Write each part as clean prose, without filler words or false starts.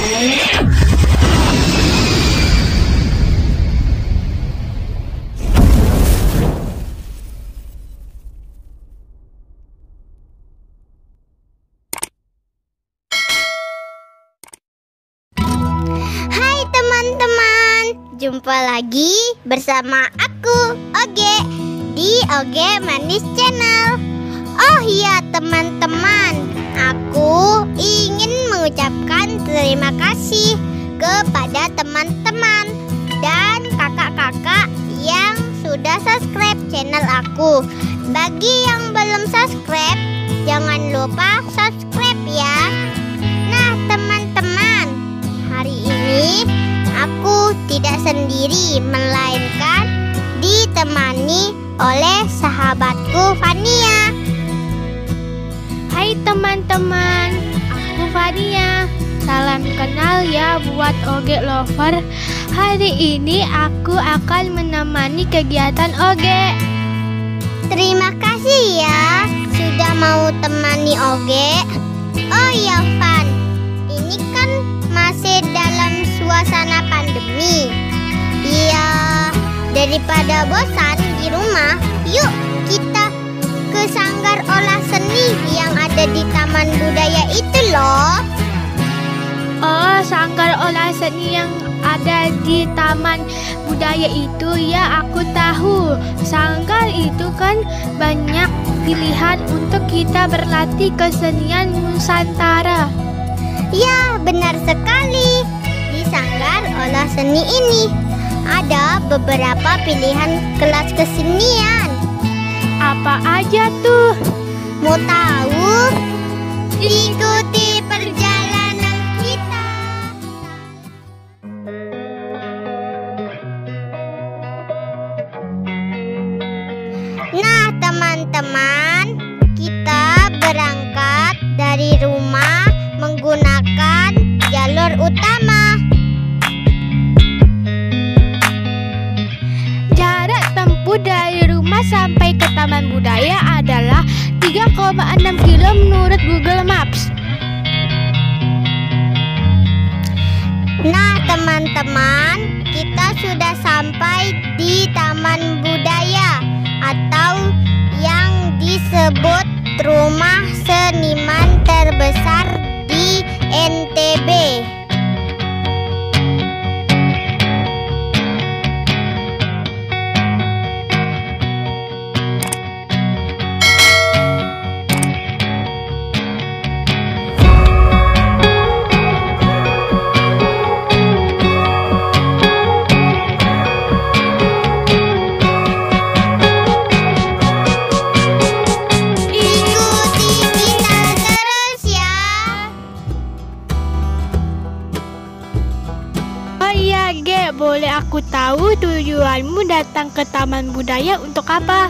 Hai teman-teman, jumpa lagi bersama aku Oge di Oge Manis Channel. Oh iya teman-teman, aku ingin mengucapkan terima kasih kepada teman-teman dan kakak-kakak yang sudah subscribe channel aku. Bagi yang belum subscribe, jangan lupa subscribe ya. Nah teman-teman, hari ini aku tidak sendiri, melainkan ditemani oleh sahabatku Fania. Hai teman-teman, aku Fania. Salam kenal ya buat Oge Lover. Hari ini aku akan menemani kegiatan Oge. Terima kasih ya sudah mau temani Oge. Oh ya Fan, ini kan masih dalam suasana pandemi. Ya, daripada bosan di rumah, yuk kita ke sanggar olah seni yang ada di Taman Budaya itu loh. Oh, sanggar olah seni yang ada di Taman Budaya itu ya, aku tahu. Sanggar itu kan banyak pilihan untuk kita berlatih kesenian Nusantara. Ya, benar sekali. Di sanggar olah seni ini ada beberapa pilihan kelas kesenian. Apa aja tuh? Mau tahu? Ikuti perjalanan kita. Nah teman-teman, kita berangkat dari rumah menggunakan jalur utama. Jarak tempuh dari rumah sampai ke Taman Budaya adalah 3,6 km menurut Google Maps. Nah teman-teman, kita sudah sampai di Taman Budaya atau yang disebut rumah seniman terbesar di NTB. Boleh aku tahu tujuanmu datang ke Taman Budaya untuk apa?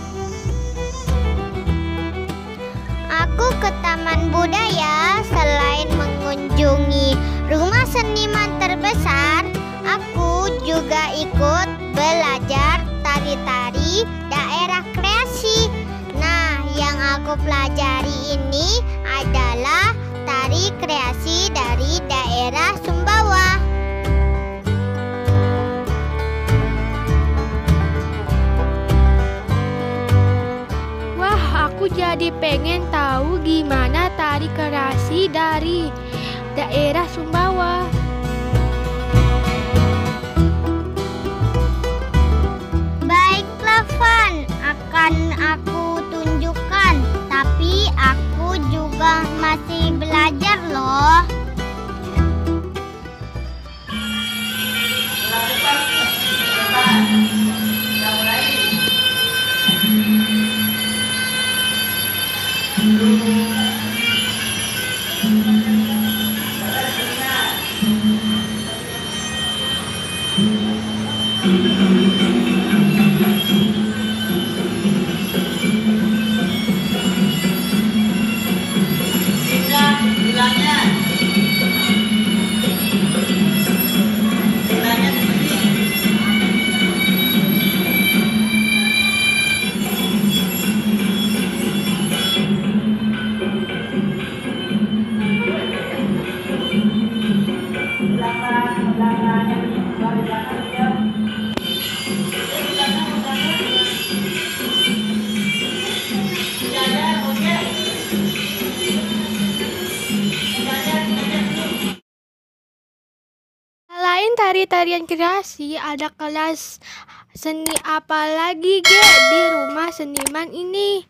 Aku ke Taman Budaya selain mengunjungi rumah seniman terbesar, aku juga ikut belajar tari-tari daerah kreasi. Nah, yang aku pelajari ini adalah tari kreasi dari daerah Sumbawa. Aku jadi pengen tahu gimana tari kreasi dari daerah Sumbawa. Baiklah Van, akan aku tunjukkan. Tapi aku juga masih belajar loh. dari tarian kreasi, ada kelas seni apa lagi, Ge, di rumah seniman ini?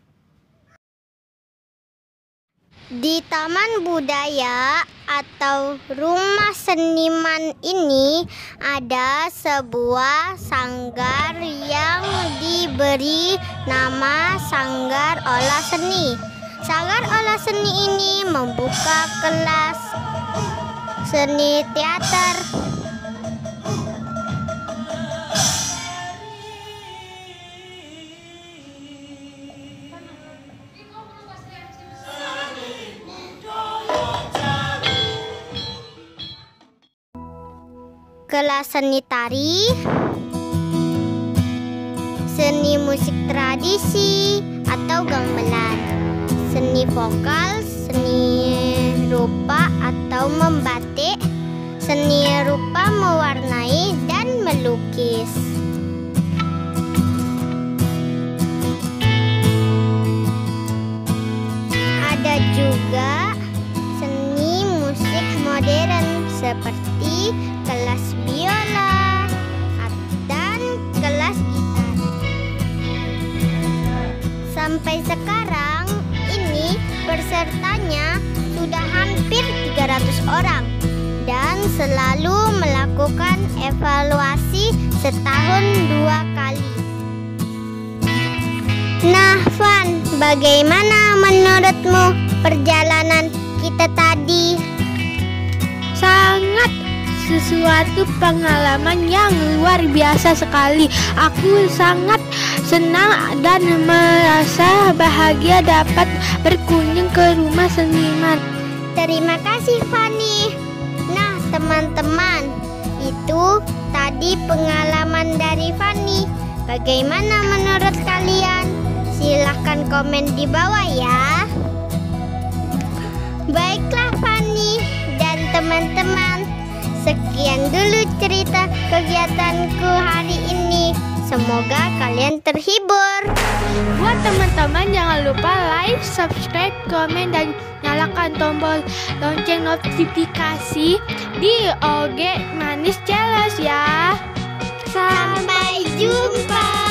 Di Taman Budaya atau Rumah Seniman ini ada sebuah sanggar yang diberi nama Sanggar Olah Seni. Sanggar Olah Seni ini membuka kelas seni teater. Kelas seni tari, seni musik tradisi atau gamelan, seni vokal, seni rupa atau membatik, seni rupa mewarnai dan melukis. Ada juga seni musik modern seperti kelas biola dan kelas gitar. Sampai sekarang ini pesertanya sudah hampir 300 orang dan selalu melakukan evaluasi setahun 2 kali. Nah, Van, bagaimana menurutmu perjalanan kita tadi? Sangat sesuatu pengalaman yang luar biasa sekali. Aku sangat senang dan merasa bahagia dapat berkunjung ke rumah seniman. Terima kasih, Fani. Nah, teman-teman, itu tadi pengalaman dari Fani. Bagaimana menurut kalian? Silahkan komen di bawah ya. Baiklah, Fani dan teman-teman, sekian dulu cerita kegiatanku hari ini. Semoga kalian terhibur. Buat teman-teman jangan lupa like, subscribe, komen, dan nyalakan tombol lonceng notifikasi di OG Manis Challenge ya. Sampai jumpa.